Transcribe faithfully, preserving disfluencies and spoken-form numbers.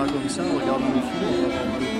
comme ça, en regardant le film, on va avoir mal au